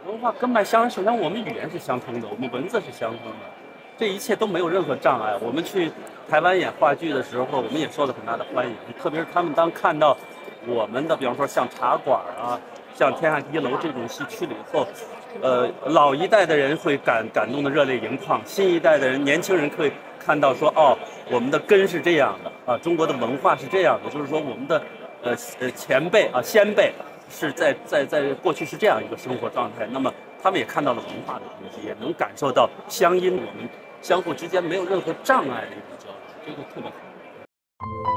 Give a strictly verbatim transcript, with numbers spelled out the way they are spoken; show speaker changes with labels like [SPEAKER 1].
[SPEAKER 1] 文化根脉相承，但我们语言是相通的，我们文字是相通的，这一切都没有任何障碍。我们去台湾演话剧的时候，我们也受了很大的欢迎，特别是他们当看到我们的，比方说像茶馆啊，像天下第一楼这种戏去了以后，呃，老一代的人会感感动的热泪盈眶，新一代的人，年轻人可以看到说，哦，我们的根是这样的啊，中国的文化是这样的，就是说我们的呃呃前辈啊先辈是在在在过去是这样一个生活状态，那么他们也看到了文化的东西，也能感受到乡音，我们相互之间没有任何障碍的一种交流，这个特别好。